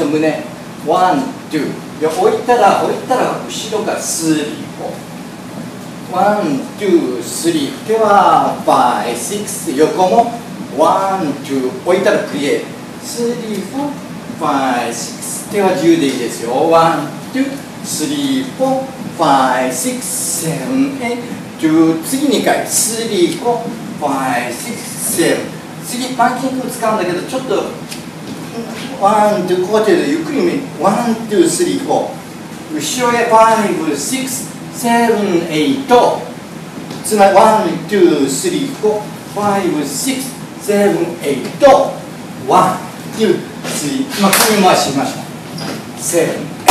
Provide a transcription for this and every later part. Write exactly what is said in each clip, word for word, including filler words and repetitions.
胸ワン、ツーで置いたら置いたら後ろがスリー、フォーワン、ツー、スリー手はファイブ、シックス横もワン、ツー置いたらクリエイスリー、フォー、ファイブ、シックス手はじゅうでいいですよワン、ツー、スリー、フォー、ファイブ、シックス、セブン、エイト次にかいスリー、フォー、ファイブ、シックス、セブン次パンキング使うんだけどちょっとワン、ツーこうやってゆっくり見ワン、ツー、スリー、フォー後ろへファイブ、シックス、セブン、エイトつまりワン、ツー、スリー、フォー、ファイブ、シックス、セブン、エイトワン、ツー、スリーまあ首回しましょうセブン、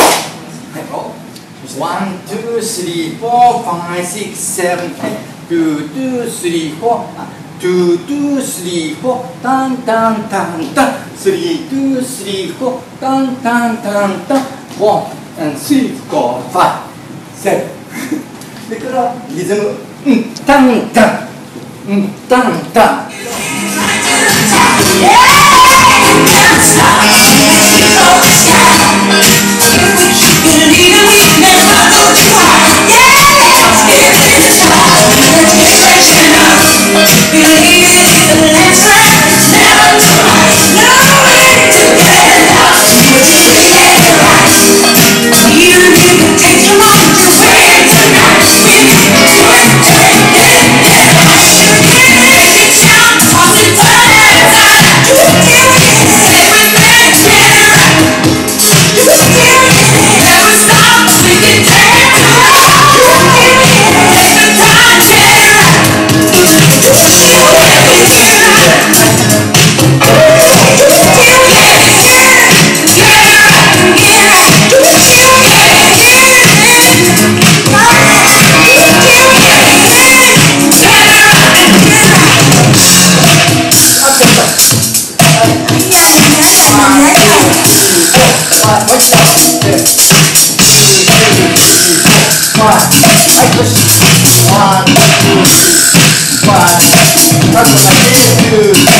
ワン、ツー、スリー、フォー、ファイブ、シックス、セブン、エイト、ツー、ツー、スリー、フォー、ツー、ツー、スリー、フォー、タンタンタンタン、スリー、ツー、スリー、フォー、タンタンタンタン、ワン、スリー、フォー、ファイブ、セブン。それからリズム、うん、タンタン、うん、タンタ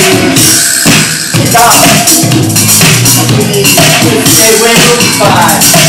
ン。Five.